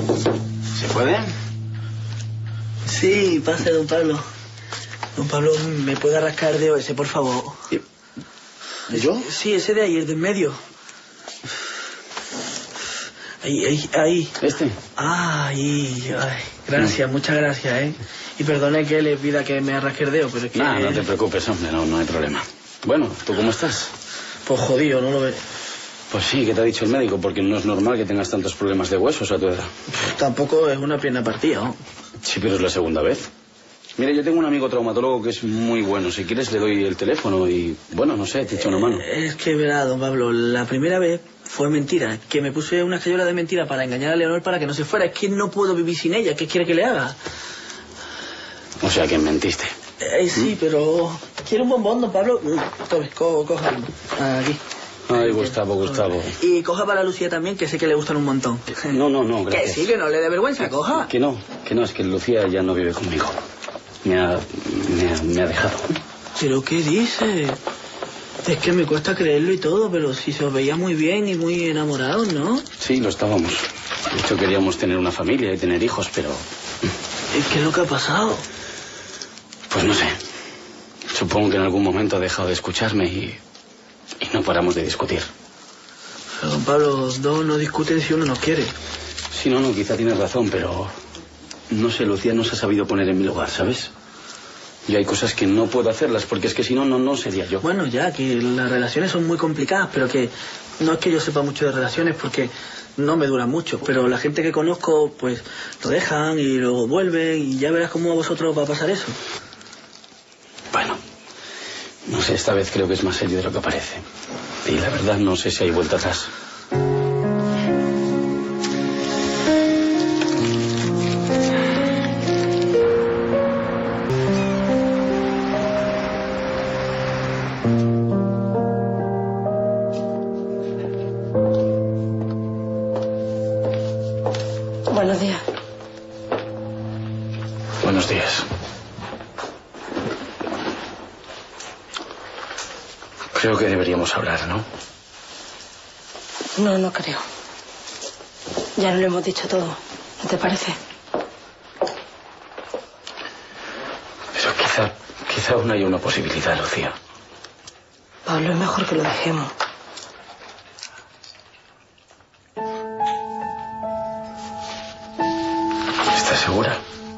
¿Se puede? Sí, pase, don Pablo. Don Pablo, ¿me puede rascar de ese, por favor? ¿Yo? Sí, ese de ahí, el de en medio. Ahí. ¿Este? Ay. Gracias, muchas gracias, ¿eh? Y perdone que le pida que me arrasque el dedo, pero es que... No te preocupes, hombre, no hay problema. Bueno, ¿tú cómo estás? Pues jodido, ¿no lo ves? Pues sí, ¿qué te ha dicho el médico? Porque no es normal que tengas tantos problemas de huesos a tu edad. Tampoco es una pierna partida, ¿no? Sí, pero es la segunda vez. Mire, yo tengo un amigo traumatólogo que es muy bueno. Si quieres le doy el teléfono y, bueno, no sé, te echa una mano. Es que, verá, don Pablo, la primera vez fue mentira. Que me puse una escayola de mentira para engañar a Leonor para que no se fuera. Es que no puedo vivir sin ella. ¿Qué quiere que le haga? O sea, que mentiste. Sí, pero... ¿Quiere un bombón, don Pablo? Tome, coja. Aquí. Ay, Gustavo. Y coja para Lucía también, que sé que le gustan un montón. No, gracias. Que sí, que no le dé vergüenza, coja. Que no, es que Lucía ya no vive conmigo. Me ha dejado. ¿Pero qué dice? Es que me cuesta creerlo y todo, pero si se os veía muy bien y muy enamorados, ¿no? Sí, lo estábamos. De hecho, queríamos tener una familia y tener hijos, pero... ¿Y qué es lo que ha pasado? Pues no sé. Supongo que en algún momento ha dejado de escucharme y no paramos de discutir. Pero, don Pablo, dos no discuten si uno no quiere. Sí, no, quizá tienes razón, pero... No sé, Lucía no se ha sabido poner en mi lugar, ¿sabes? Y hay cosas que no puedo hacerlas, porque es que si no sería yo. Bueno, ya, que las relaciones son muy complicadas, pero que no es que yo sepa mucho de relaciones, porque no me duran mucho. Pero la gente que conozco, pues, lo dejan y luego vuelven, y ya verás cómo a vosotros va a pasar eso. Bueno, no sé, esta vez creo que es más serio de lo que parece. Y la verdad no sé si hay vuelta atrás. Buenos días. Buenos días. Creo que deberíamos hablar, ¿no? No creo. Ya no lo hemos dicho todo. ¿No te parece? Pero quizá aún hay una posibilidad, Lucía. Pablo, es mejor que lo dejemos. ¿Estás segura?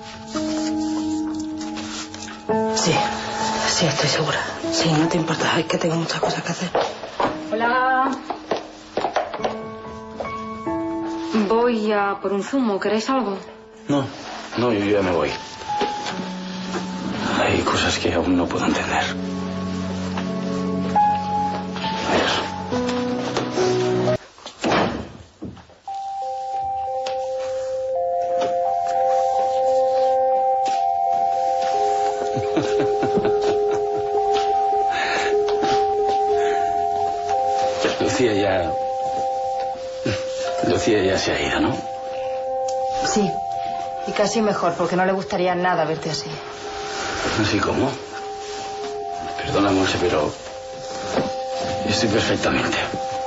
Sí, estoy segura. Sí, no te importa, es que tengo muchas cosas que hacer. Hola. Voy a por un zumo, ¿queréis algo? No, yo ya me voy. Hay cosas que aún no puedo entender. Adiós. Lucía ya se ha ido, ¿no? Sí, y casi mejor, porque no le gustaría nada verte así. ¿Así como? Perdona, Monse, pero... estoy perfectamente.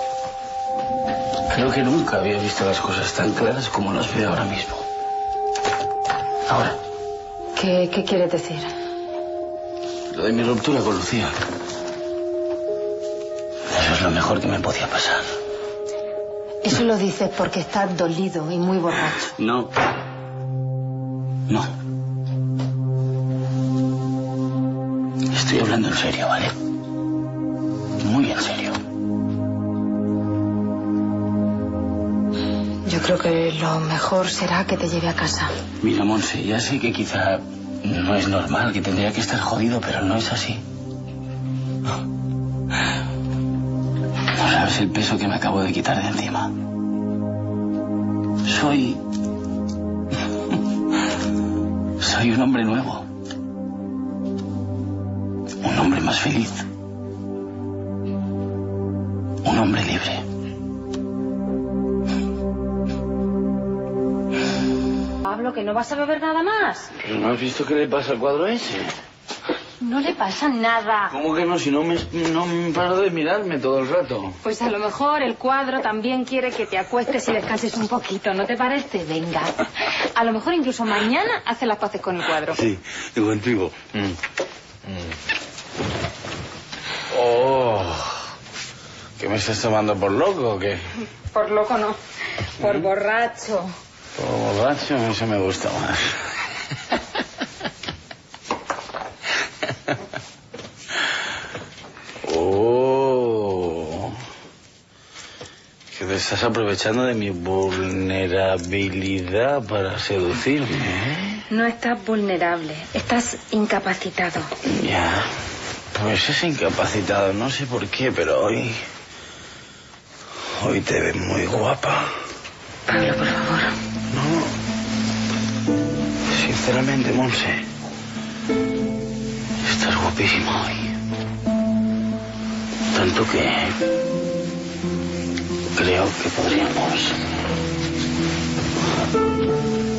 Creo que nunca había visto las cosas tan claras como las veo ahora mismo. Ahora. ¿Qué quieres decir? Lo de mi ruptura con Lucía. Eso es lo mejor que me podía pasar. Eso lo dices porque estás dolido y muy borracho. No. Estoy hablando en serio, ¿vale? Muy en serio. Yo creo que lo mejor será que te lleve a casa. Mira, Monse, ya sé que quizá no es normal, que tendría que estar jodido, pero no es así. No sabes el peso que me acabo de quitar de encima. Soy un hombre nuevo. Un hombre más feliz. Un hombre libre. Pablo, que no vas a beber nada más. ¿Pero no has visto qué le pasa al cuadro ese? No le pasa nada. ¿Cómo que no? Si no me paro de mirarme todo el rato. Pues a lo mejor el cuadro también quiere que te acuestes y descanses un poquito, ¿no te parece? Venga. A lo mejor incluso mañana hace las paces con el cuadro. Sí, y contigo. Oh, ¿qué me estás tomando por loco o qué? Por loco no, por borracho. Por borracho, eso me gusta más. Oh, que te estás aprovechando de mi vulnerabilidad para seducirme, ¿eh? No estás vulnerable, estás incapacitado. Ya, pues es incapacitado, no sé por qué, pero hoy te ves muy guapa. Pablo, por favor. No, sinceramente, Monse, estás guapísima hoy. Tanto que creo que podríamos